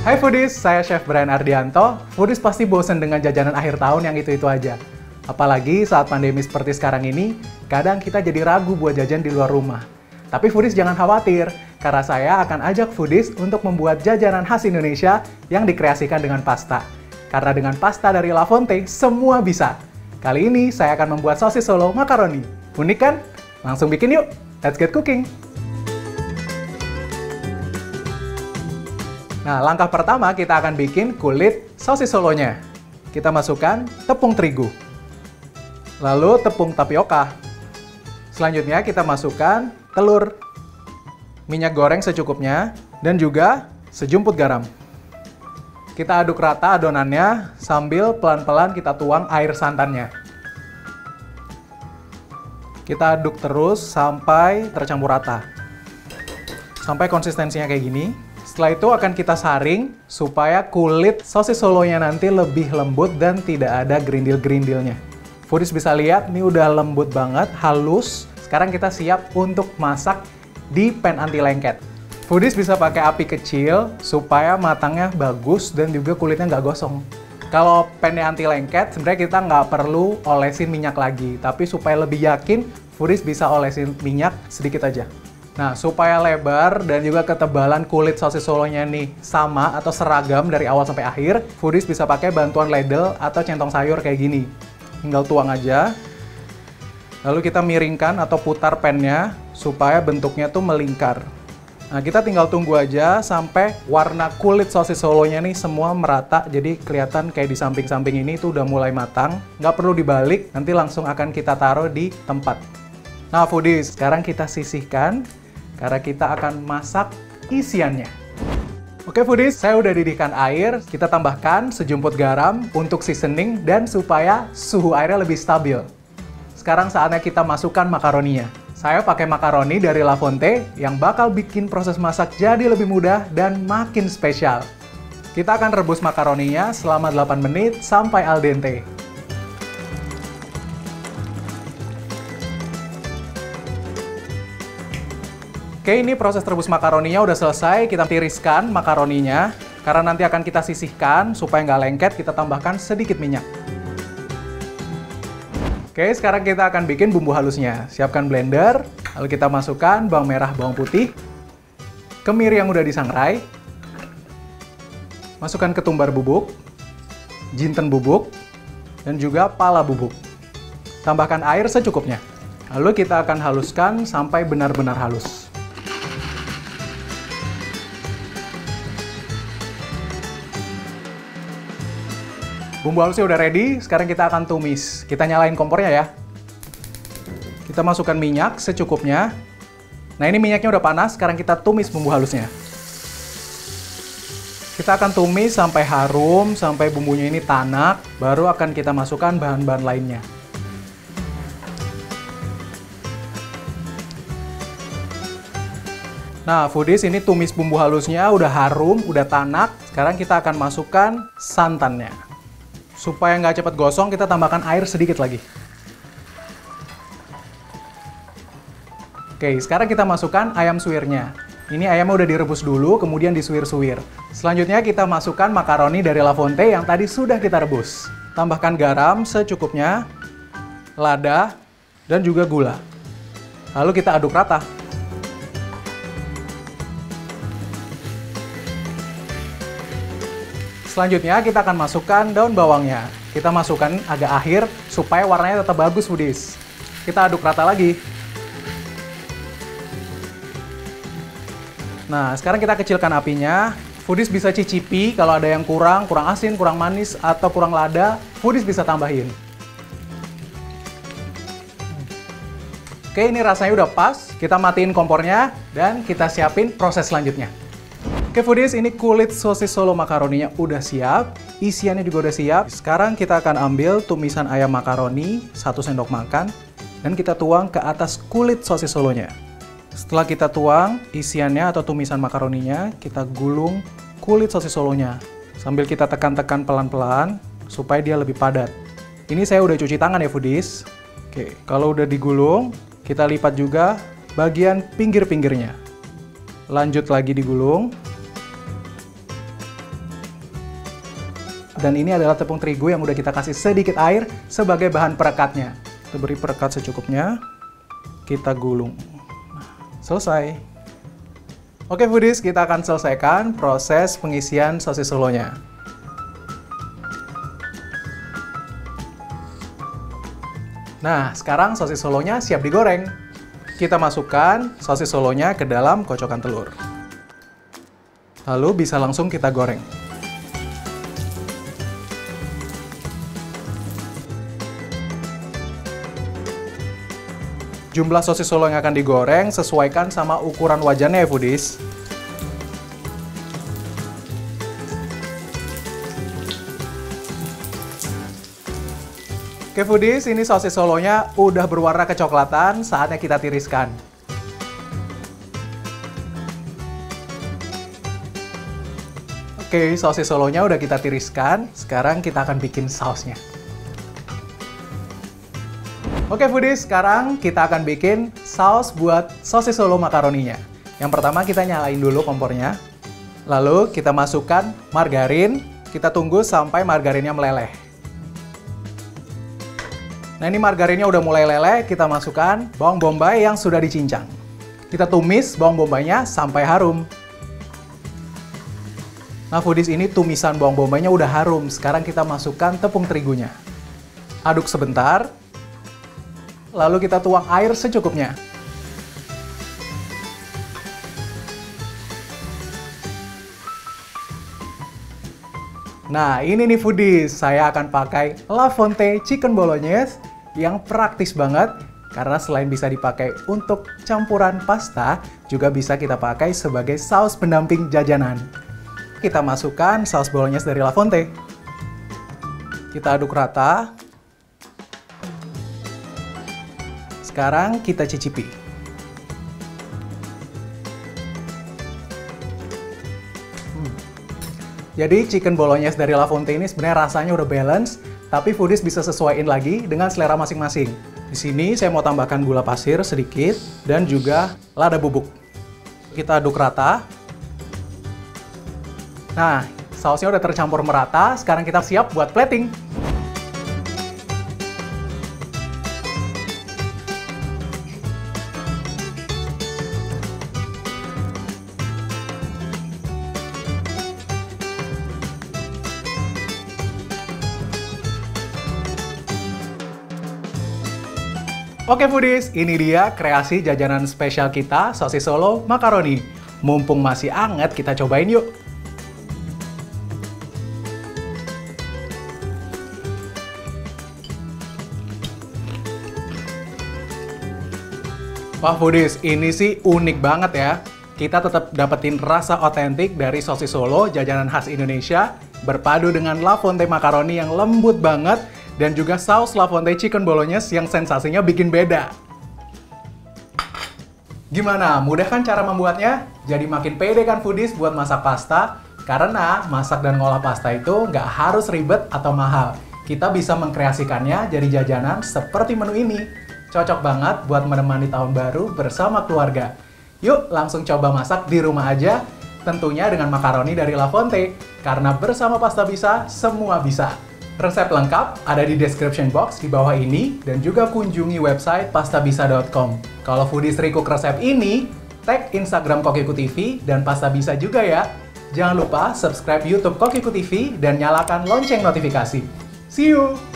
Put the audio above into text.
Hai Foodies, saya Chef Brian Ardianto. Foodies pasti bosen dengan jajanan akhir tahun yang itu-itu aja. Apalagi saat pandemi seperti sekarang ini, kadang kita jadi ragu buat jajan di luar rumah. Tapi Foodies jangan khawatir, karena saya akan ajak Foodies untuk membuat jajanan khas Indonesia yang dikreasikan dengan pasta. Karena dengan pasta dari La Fonte, semua bisa. Kali ini saya akan membuat sosis Solo makaroni. Unik kan? Langsung bikin yuk! Let's get cooking! Nah, langkah pertama kita akan bikin kulit sosis solonya. Kita masukkan tepung terigu, lalu tepung tapioka. Selanjutnya kita masukkan telur, minyak goreng secukupnya, dan juga sejumput garam. Kita aduk rata adonannya sambil pelan-pelan kita tuang air santannya. Kita aduk terus sampai tercampur rata. Sampai konsistensinya kayak gini. Setelah itu akan kita saring supaya kulit sosis solonya nanti lebih lembut dan tidak ada gerindil-gerindilnya. Foodies bisa lihat, ini udah lembut banget, halus. Sekarang kita siap untuk masak di pan anti lengket. Foodies bisa pakai api kecil supaya matangnya bagus dan juga kulitnya nggak gosong. Kalau pannya anti lengket, sebenarnya kita nggak perlu olesin minyak lagi. Tapi supaya lebih yakin, Foodies bisa olesin minyak sedikit aja. Nah, supaya lebar dan juga ketebalan kulit sosis solonya nih sama atau seragam dari awal sampai akhir, Foodies bisa pakai bantuan ladle atau centong sayur kayak gini. Tinggal tuang aja. Lalu kita miringkan atau putar pannya supaya bentuknya tuh melingkar. Nah, kita tinggal tunggu aja sampai warna kulit sosis solonya nih semua merata. Jadi kelihatan kayak di samping-samping ini tuh udah mulai matang. Nggak perlu dibalik, nanti langsung akan kita taruh di tempat. Nah, Foodies, sekarang kita sisihkan. Karena kita akan masak isiannya. Oke Foodies, saya udah didihkan air. Kita tambahkan sejumput garam untuk seasoning dan supaya suhu airnya lebih stabil. Sekarang saatnya kita masukkan makaroninya. Saya pakai makaroni dari La Fonte yang bakal bikin proses masak jadi lebih mudah dan makin spesial. Kita akan rebus makaroninya selama 8 menit sampai al dente. Oke, ini proses rebus makaroninya udah selesai. Kita tiriskan makaroninya. Karena nanti akan kita sisihkan supaya nggak lengket, kita tambahkan sedikit minyak. Oke, sekarang kita akan bikin bumbu halusnya. Siapkan blender, lalu kita masukkan bawang merah, bawang putih, kemiri yang udah disangrai, masukkan ketumbar bubuk, jinten bubuk, dan juga pala bubuk. Tambahkan air secukupnya. Lalu kita akan haluskan sampai benar-benar halus. Bumbu halusnya udah ready, sekarang kita akan tumis. Kita nyalain kompornya ya. Kita masukkan minyak secukupnya. Nah, ini minyaknya udah panas, sekarang kita tumis bumbu halusnya. Kita akan tumis sampai harum, sampai bumbunya ini tanak, baru akan kita masukkan bahan-bahan lainnya. Nah, Foodies, ini tumis bumbu halusnya udah harum, udah tanak. Sekarang kita akan masukkan santannya. Supaya nggak cepat gosong, kita tambahkan air sedikit lagi. Oke, sekarang kita masukkan ayam suwirnya. Ini ayamnya udah direbus dulu, kemudian disuwir-suwir. Selanjutnya kita masukkan makaroni dari La Fonte yang tadi sudah kita rebus. Tambahkan garam secukupnya, lada, dan juga gula. Lalu kita aduk rata. Selanjutnya kita akan masukkan daun bawangnya. Kita masukkan agak akhir supaya warnanya tetap bagus, Foodies. Kita aduk rata lagi. Nah, sekarang kita kecilkan apinya. Foodies bisa cicipi kalau ada yang kurang asin, kurang manis, atau kurang lada. Foodies bisa tambahin. Oke, ini rasanya udah pas. Kita matiin kompornya dan kita siapin proses selanjutnya. Oke Foodies, ini kulit sosis Solo makaroninya udah siap, isiannya juga udah siap. Sekarang kita akan ambil tumisan ayam makaroni 1 sendok makan dan kita tuang ke atas kulit sosis Solonya. Setelah kita tuang isiannya atau tumisan makaroninya, kita gulung kulit sosis Solonya sambil kita tekan-tekan pelan-pelan supaya dia lebih padat. Ini saya udah cuci tangan ya Foodies. Oke, kalau udah digulung, kita lipat juga bagian pinggir-pinggirnya. Lanjut lagi digulung. dan ini adalah tepung terigu yang udah kita kasih sedikit air sebagai bahan perekatnya. Kita beri perekat secukupnya, kita gulung. Selesai. Oke foodies, kita akan selesaikan proses pengisian sosis solonya. Nah, sekarang sosis solonya siap digoreng. Kita masukkan sosis solonya ke dalam kocokan telur. Lalu bisa langsung kita goreng. Jumlah sosis solo yang akan digoreng sesuaikan sama ukuran wajannya ya foodies. Oke foodies, ini sosis solonya udah berwarna kecoklatan, saatnya kita tiriskan. Oke, sosis solonya udah kita tiriskan, sekarang kita akan bikin sausnya. Oke foodies, sekarang kita akan bikin saus buat sosis solo makaroninya. Yang pertama kita nyalain dulu kompornya, lalu kita masukkan margarin, kita tunggu sampai margarinnya meleleh. Nah ini margarinnya udah mulai leleh, kita masukkan bawang bombay yang sudah dicincang. Kita tumis bawang bombaynya sampai harum. Nah foodies, ini tumisan bawang bombaynya udah harum, sekarang kita masukkan tepung terigunya. Aduk sebentar, lalu kita tuang air secukupnya. Nah ini nih foodies, saya akan pakai La Fonte Chicken Bolognese yang praktis banget karena selain bisa dipakai untuk campuran pasta, juga bisa kita pakai sebagai saus pendamping jajanan. Kita masukkan saus bolognese dari La Fonte. Kita aduk rata. Sekarang kita cicipi. Jadi chicken bolognese dari La Fonte ini sebenarnya rasanya udah balance, tapi foodies bisa sesuaiin lagi dengan selera masing-masing. Di sini saya mau tambahkan gula pasir sedikit dan juga lada bubuk. Kita aduk rata. Nah, sausnya udah tercampur merata, sekarang kita siap buat plating. Oke foodies, ini dia kreasi jajanan spesial kita, sosis solo makaroni. Mumpung masih anget, kita cobain yuk. Wah foodies, ini sih unik banget ya. Kita tetap dapetin rasa otentik dari sosis solo, jajanan khas Indonesia, berpadu dengan La Fonte makaroni yang lembut banget, dan juga saus La Fonte Chicken Bolognese yang sensasinya bikin beda. Gimana? Mudah kan cara membuatnya? Jadi makin pede kan foodies buat masak pasta? Karena masak dan ngolah pasta itu nggak harus ribet atau mahal. Kita bisa mengkreasikannya jadi jajanan seperti menu ini. Cocok banget buat menemani tahun baru bersama keluarga. Yuk langsung coba masak di rumah aja, tentunya dengan makaroni dari La Fonte. Karena bersama pasta bisa, semua bisa. Resep lengkap ada di description box di bawah ini dan juga kunjungi website pastabisa.com. Kalau foodies recook resep ini, tag Instagram Kokiku TV dan Pasta Bisa juga ya. Jangan lupa subscribe YouTube Kokiku TV dan nyalakan lonceng notifikasi. See you!